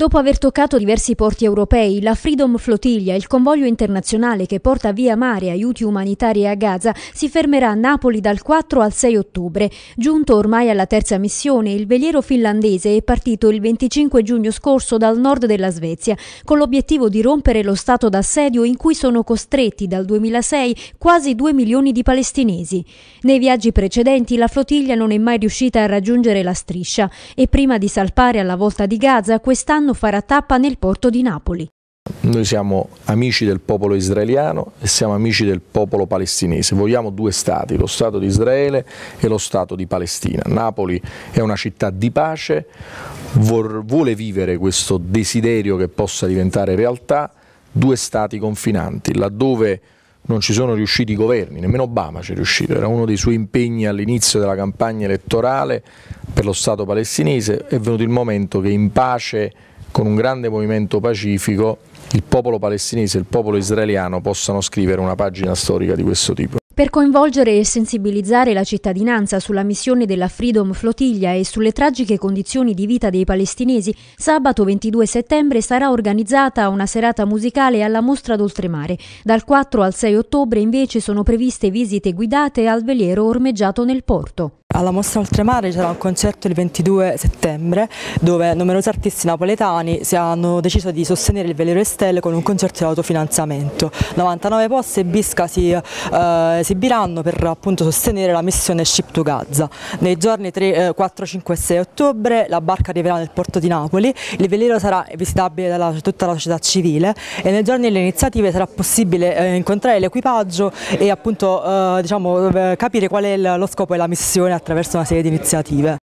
Dopo aver toccato diversi porti europei, la Freedom Flotilla, il convoglio internazionale che porta via mare aiuti umanitari a Gaza, si fermerà a Napoli dal 4 al 6 ottobre. Giunto ormai alla terza missione, il veliero finlandese è partito il 25 giugno scorso dal nord della Svezia, con l'obiettivo di rompere lo stato d'assedio in cui sono costretti dal 2006 quasi 2 milioni di palestinesi. Nei viaggi precedenti la flottiglia non è mai riuscita a raggiungere la striscia e prima di salpare alla volta di Gaza, quest'anno farà tappa nel porto di Napoli. Noi siamo amici del popolo israeliano e siamo amici del popolo palestinese. Vogliamo due stati, lo Stato di Israele e lo Stato di Palestina. Napoli è una città di pace, vuole vivere questo desiderio che possa diventare realtà, due stati confinanti, laddove non ci sono riusciti i governi, nemmeno Obama ci è riuscito, era uno dei suoi impegni all'inizio della campagna elettorale per lo Stato palestinese. È venuto il momento che in pace, con un grande movimento pacifico, il popolo palestinese e il popolo israeliano possano scrivere una pagina storica di questo tipo. Per coinvolgere e sensibilizzare la cittadinanza sulla missione della Freedom Flotilla e sulle tragiche condizioni di vita dei palestinesi, sabato 22 settembre sarà organizzata una serata musicale alla Mostra d'Oltremare. Dal 4 al 6 ottobre invece sono previste visite guidate al veliero ormeggiato nel porto. Alla Mostra Oltremare c'era un concerto il 22 settembre dove numerosi artisti napoletani si hanno deciso di sostenere il veliero Estelle con un concerto di autofinanziamento. 99 posti e Bisca si esibiranno per appunto sostenere la missione Ship to Gaza. Nei giorni 3, 4, 5 e 6 ottobre la barca arriverà nel porto di Napoli, il veliero sarà visitabile da tutta la società civile e nei giorni delle iniziative sarà possibile incontrare l'equipaggio e appunto capire qual è lo scopo e la missione attraverso una serie di iniziative.